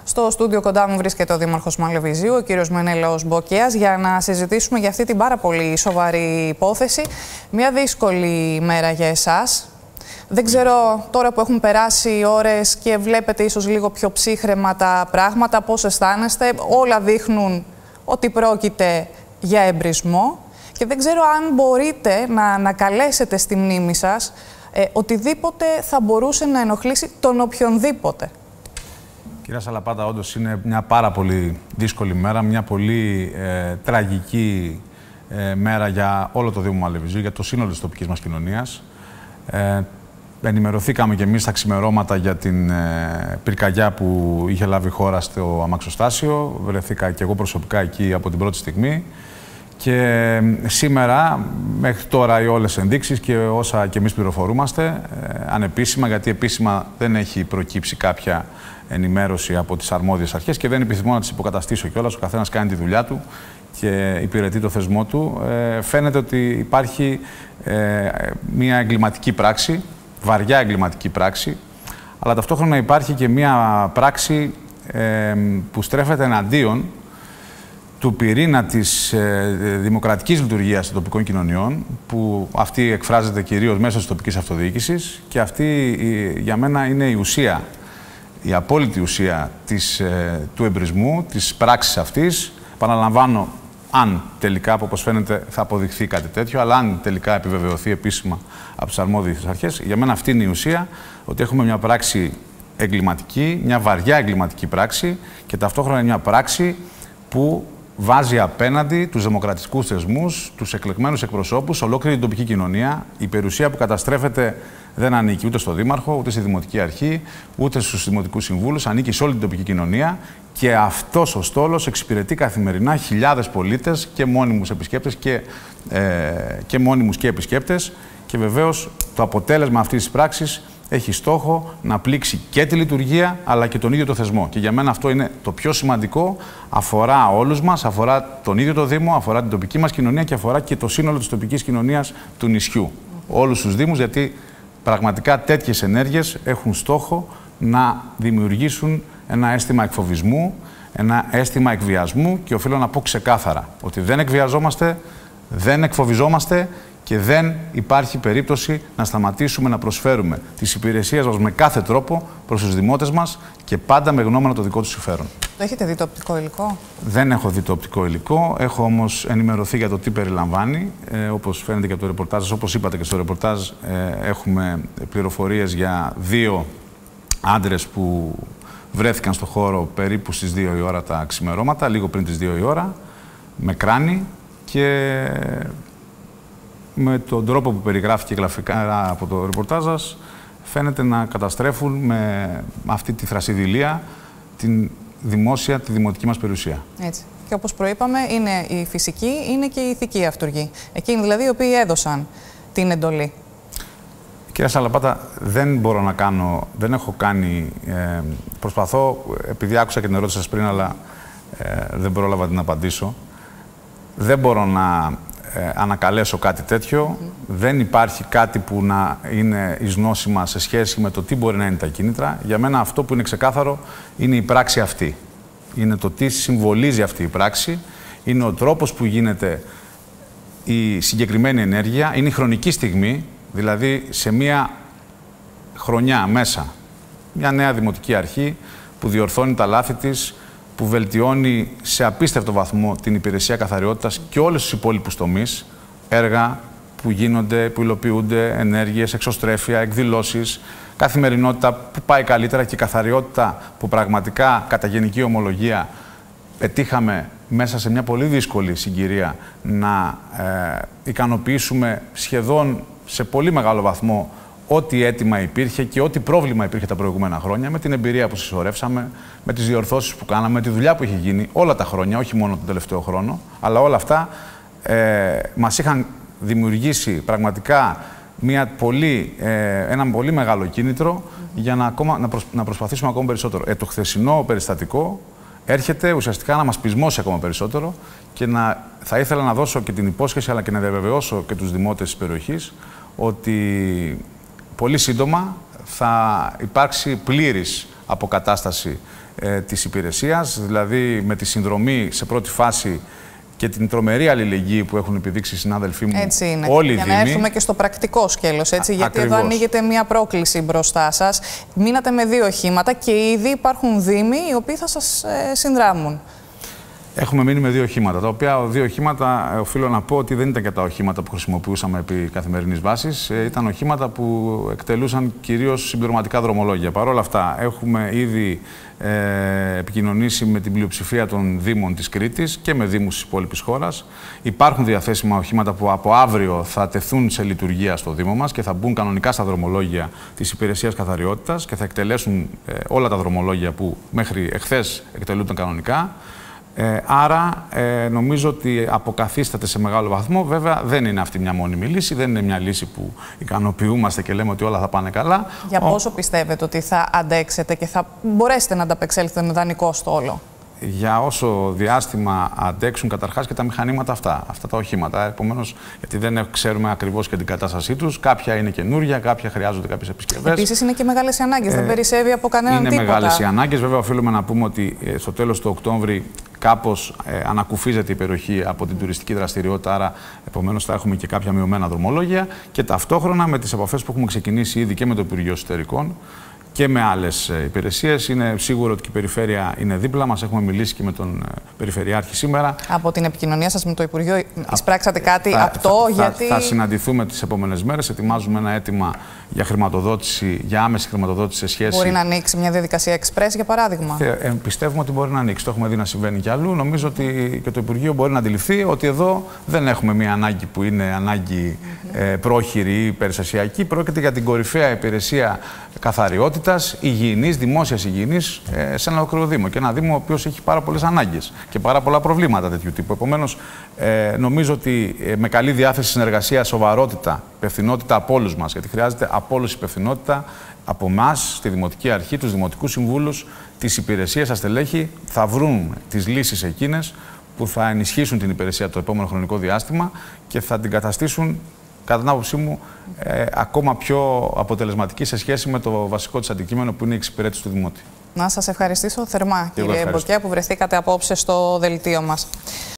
Στο στούντιο κοντά μου βρίσκεται ο Δήμαρχος Μαλεβιζίου, ο κύριος Μενέλαος Μποκέας, για να συζητήσουμε για αυτή την πάρα πολύ σοβαρή υπόθεση. Μια δύσκολη μέρα για εσάς. Δεν ξέρω, τώρα που έχουν περάσει ώρες και βλέπετε ίσως λίγο πιο ψύχραιμα τα πράγματα, πώς αισθάνεστε? Όλα δείχνουν ότι πρόκειται για εμπρισμό και δεν ξέρω αν μπορείτε να καλέσετε στη μνήμη σας οτιδήποτε θα μπορούσε να ενοχλήσει τον οποιονδήποτε. Κυρία Σαλαπάτα, όντως είναι μια πάρα πολύ δύσκολη μέρα, μια πολύ τραγική μέρα για όλο το Δήμο Μαλεβιζίου, για το σύνολο της τοπικής μας κοινωνίας. Ενημερωθήκαμε και εμείς στα ξημερώματα για την πυρκαγιά που είχε λάβει η χώρα στο αμαξοστάσιο. Βρεθήκα και εγώ προσωπικά εκεί από την πρώτη στιγμή. Και σήμερα, μέχρι τώρα, οι όλες οι ενδείξεις και όσα και εμείς πληροφορούμαστε, ανεπίσημα, γιατί επίσημα δεν έχει προκύψει κάποια ενημέρωση από τις αρμόδιες αρχές και δεν επιθυμώ να τις υποκαταστήσω κιόλας. Ο καθένας κάνει τη δουλειά του και υπηρετεί το θεσμό του. Φαίνεται ότι υπάρχει μια εγκληματική πράξη, βαριά εγκληματική πράξη, αλλά ταυτόχρονα υπάρχει και μια πράξη που στρέφεται εναντίον του πυρήνα της δημοκρατικής λειτουργίας των τοπικών κοινωνιών, που αυτή εκφράζεται κυρίως μέσω της τοπικής αυτοδιοίκησης, και αυτή για μένα είναι η ουσία, η απόλυτη ουσία του εμπρισμού, της πράξης αυτής. Επαναλαμβάνω, αν τελικά, όπως φαίνεται, θα αποδειχθεί κάτι τέτοιο, αλλά αν τελικά επιβεβαιωθεί επίσημα από τις αρμόδιες αρχές, για μένα αυτή είναι η ουσία, ότι έχουμε μια πράξη εγκληματική, μια βαριά εγκληματική πράξη και ταυτόχρονα μια πράξη που βάζει απέναντι τους δημοκρατικούς θεσμούς, τους εκλεγμένους εκπροσώπους, ολόκληρη την τοπική κοινωνία. Η περιουσία που καταστρέφεται δεν ανήκει ούτε στο Δήμαρχο, ούτε στη Δημοτική Αρχή, ούτε στους Δημοτικούς Συμβούλους, ανήκει σε όλη την τοπική κοινωνία και αυτός ο στόλος εξυπηρετεί καθημερινά χιλιάδες πολίτες και μόνιμους επισκέπτες και επισκέπτες. Και βεβαίως το αποτέλεσμα αυτής της πράξης έχει στόχο να πλήξει και τη λειτουργία αλλά και τον ίδιο το θεσμό. Και για μένα αυτό είναι το πιο σημαντικό. Αφορά όλους μας, αφορά τον ίδιο το Δήμο, αφορά την τοπική μας κοινωνία και αφορά και το σύνολο της τοπικής κοινωνίας του νησιού. Όλους τους Δήμους, γιατί πραγματικά τέτοιες ενέργειες έχουν στόχο να δημιουργήσουν ένα αίσθημα εκφοβισμού, ένα αίσθημα εκβιασμού, και οφείλω να πω ξεκάθαρα ότι δεν εκβιαζόμαστε, δεν εκφοβιζόμαστε και δεν υπάρχει περίπτωση να σταματήσουμε να προσφέρουμε τις υπηρεσίες μας με κάθε τρόπο προς τους δημότες μας και πάντα με γνώμονα το δικό τους συμφέρον. Το έχετε δει το οπτικό υλικό? Δεν έχω δει το οπτικό υλικό. Έχω όμως ενημερωθεί για το τι περιλαμβάνει. Όπως φαίνεται και από το ρεπορτάζ, όπως είπατε και στο ρεπορτάζ, έχουμε πληροφορίες για 2 άντρες που βρέθηκαν στο χώρο περίπου στις 2 η ώρα τα ξημερώματα, λίγο πριν τις 2 η ώρα, με κράνη, και με τον τρόπο που περιγράφηκε γραφικά από το ρεπορτάζ σας, φαίνεται να καταστρέφουν με αυτή τη θρασιδηλία την δημόσια, τη δημοτική μας περιουσία. Έτσι. Και όπως προείπαμε, είναι η φυσική, είναι και η ηθική αυτούργοι. Εκείνοι δηλαδή οι οποίοι έδωσαν την εντολή. Κυρία Σαλαπάτα, δεν μπορώ να κάνω, δεν έχω κάνει, προσπαθώ, επειδή άκουσα και την ερώτηση σας πριν, αλλά δεν πρόλαβα να την απαντήσω. Δεν μπορώ να ανακαλέσω κάτι τέτοιο. Δεν υπάρχει κάτι που να είναι εις γνώση μας σε σχέση με το τι μπορεί να είναι τα κίνητρα. Για μένα αυτό που είναι ξεκάθαρο είναι η πράξη αυτή. Είναι το τι συμβολίζει αυτή η πράξη. Είναι ο τρόπος που γίνεται η συγκεκριμένη ενέργεια. Είναι η χρονική στιγμή, δηλαδή σε μία χρονιά μέσα. Μια νέα δημοτική αρχή που διορθώνει τα λάθη της, που βελτιώνει σε απίστευτο βαθμό την υπηρεσία καθαριότητας και όλους τους υπόλοιπους τομείς, έργα που γίνονται, που υλοποιούνται, ενέργειες, εξωστρέφεια, εκδηλώσεις, καθημερινότητα που πάει καλύτερα και καθαριότητα που πραγματικά κατά γενική ομολογία πετύχαμε μέσα σε μια πολύ δύσκολη συγκυρία να ικανοποιήσουμε σχεδόν σε πολύ μεγάλο βαθμό ό,τι αίτημα υπήρχε και ό,τι πρόβλημα υπήρχε τα προηγούμενα χρόνια, με την εμπειρία που συσσωρεύσαμε, με τις διορθώσεις που κάναμε, με τη δουλειά που είχε γίνει όλα τα χρόνια, όχι μόνο τον τελευταίο χρόνο, αλλά όλα αυτά μας είχαν δημιουργήσει πραγματικά ένα πολύ μεγάλο κίνητρο για να προσπαθήσουμε ακόμα περισσότερο. Το χθεσινό περιστατικό έρχεται ουσιαστικά να μας πεισμώσει ακόμα περισσότερο και θα ήθελα να δώσω και την υπόσχεση, αλλά και να διαβεβαιώσω και τους δημότες της περιοχής ότι πολύ σύντομα θα υπάρξει πλήρης αποκατάσταση της υπηρεσίας, δηλαδή με τη συνδρομή σε πρώτη φάση και την τρομερή αλληλεγγύη που έχουν επιδείξει οι συνάδελφοί μου. Έτσι είναι. Όλοι οι για δήμοι. να έρθουμε και στο πρακτικό σκέλος, έτσι, γιατί Ακριβώς. εδώ ανοίγεται μια πρόκληση μπροστά σας. Μείνατε με 2 οχήματα και ήδη υπάρχουν δήμοι οι οποίοι θα σας συνδράμουν. Έχουμε μείνει με 2 οχήματα, τα οποία 2 οχήματα οφείλω να πω ότι δεν ήταν και τα οχήματα που χρησιμοποιούσαμε επί καθημερινής βάσης. Ήταν οχήματα που εκτελούσαν κυρίως συμπληρωματικά δρομολόγια. Παρ' όλα αυτά, έχουμε ήδη επικοινωνήσει με την πλειοψηφία των δήμων της Κρήτης και με δήμους της υπόλοιπης χώρας. Υπάρχουν διαθέσιμα οχήματα που από αύριο θα τεθούν σε λειτουργία στο Δήμο μας και θα μπουν κανονικά στα δρομολόγια της Υπηρεσίας Καθαριότητας και θα εκτελέσουν όλα τα δρομολόγια που μέχρι εχθές εκτελούνταν κανονικά. Άρα νομίζω ότι αποκαθίσταται σε μεγάλο βαθμό. Βέβαια δεν είναι αυτή μια μόνιμη λύση, δεν είναι μια λύση που ικανοποιούμαστε και λέμε ότι όλα θα πάνε καλά. Για πόσο πιστεύετε ότι θα αντέξετε και θα μπορέσετε να ανταπεξέλθετε με δανεικό στόλο? Για όσο διάστημα αντέξουν καταρχάς και τα μηχανήματα αυτά τα οχήματα. Επομένως, γιατί δεν ξέρουμε ακριβώς και την κατάστασή τους. Κάποια είναι καινούρια, κάποια χρειάζονται κάποιες επισκευές. Επίσης είναι και μεγάλες οι ανάγκες, δεν περισσεύει από κανέναν τίποτα. Είναι μεγάλες οι ανάγκες. Βέβαια, οφείλουμε να πούμε ότι στο τέλος του Οκτώβρη κάπως ανακουφίζεται η περιοχή από την τουριστική δραστηριότητα, άρα επομένως θα έχουμε και κάποια μειωμένα δρομολόγια και ταυτόχρονα με τις επαφές που έχουμε ξεκινήσει ήδη και με το Υπουργείο Εσωτερικών και με άλλες υπηρεσίες. Είναι σίγουρο ότι η περιφέρεια είναι δίπλα μας. Έχουμε μιλήσει και με τον Περιφερειάρχη σήμερα. Από την επικοινωνία σας με το Υπουργείο εισπράξατε κάτι απτό? Θα συναντηθούμε τις επόμενες μέρες. Ετοιμάζουμε ένα αίτημα για χρηματοδότηση, για άμεση χρηματοδότηση σε σχέση. Μπορεί να ανοίξει μια διαδικασία express, για παράδειγμα? Πιστεύουμε ότι μπορεί να ανοίξει. Το έχουμε δει να συμβαίνει κι αλλού. Νομίζω ότι και το Υπουργείο μπορεί να αντιληφθεί ότι εδώ δεν έχουμε μια ανάγκη που είναι ανάγκη πρόχειρη ή περιστασιακή. Πρόκειται για την κορυφαία υπηρεσία καθαριότητας, υγιεινής, δημόσιας υγιεινής σε ένα ολόκληρο Δήμο. Και ένα Δήμο ο οποίος έχει πάρα πολλές ανάγκες και πάρα πολλά προβλήματα τέτοιου τύπου. Επομένως, νομίζω ότι με καλή διάθεση, συνεργασία, σοβαρότητα, υπευθυνότητα από όλους μας, γιατί χρειάζεται από όλους υπευθυνότητα, από εμάς, στη Δημοτική Αρχή, τους Δημοτικούς Συμβούλους, τις υπηρεσίες, τα στελέχη, θα βρουν τις λύσεις εκείνες που θα ενισχύσουν την υπηρεσία το επόμενο χρονικό διάστημα και θα την καταστήσουν, κατά την άποψή μου, ακόμα πιο αποτελεσματική σε σχέση με το βασικό της αντικείμενο που είναι η εξυπηρέτηση του Δημότη. Να σας ευχαριστήσω θερμά, κύριε Μποκέα, που βρεθήκατε απόψε στο δελτίο μας.